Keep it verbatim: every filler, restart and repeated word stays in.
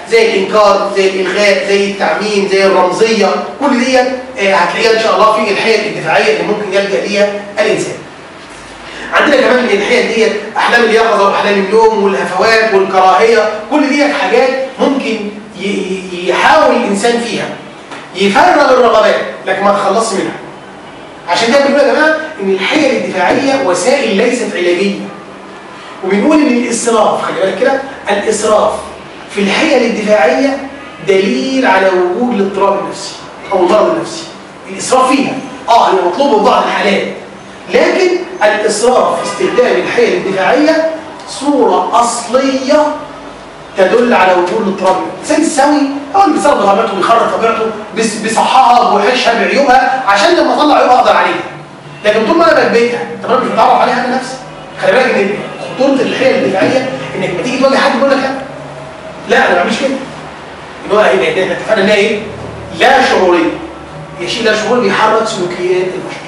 زي الانكار، زي الالغاء، زي التعميم، زي الرمزيه، كل دي هتلاقيها ان شاء الله في الحيل الدفاعيه اللي ممكن يلجا ليها الانسان. عندنا كمان من الحيل ديت احلام اليقظه واحلام النوم والهفوات والكراهيه، كل دي حاجات ممكن يحاول الانسان فيها يفرغ الرغبات لكن ما تخلصش منها. عشان كده بنقول يا جماعه ان الحيل الدفاعيه وسائل ليست علاجيه. وبنقول ان الاسراف، خلي بالك كده، الاسراف في الحيل الدفاعيه دليل على وجود الاضطراب النفسي او المرض النفسي. الاسراف فيها اه هي مطلوب في بعض الحالات، لكن الاسراف في استخدام الحيل الدفاعيه صوره اصليه تدل على وجود الاضطراب. الانسان السوي هو اللي بيصرف طبيعته، بيخرج طبيعته، بيصححها بوحشها بعيوبها عشان لما اطلع عيوبها اقدر عليها. لكن طول ما انا بثبتها طب انا مش بتعرف عليها انا نفسي. خلي بالك ان خطوره الحيل الدفاعيه انك لما تيجي تواجه حد يقول لك لا لا انا ما بعملش كده. ان هو احنا اتفقنا انها ايه؟ لا شعوريه. يا شيء لا شعور بيحرك سلوكيات البشر.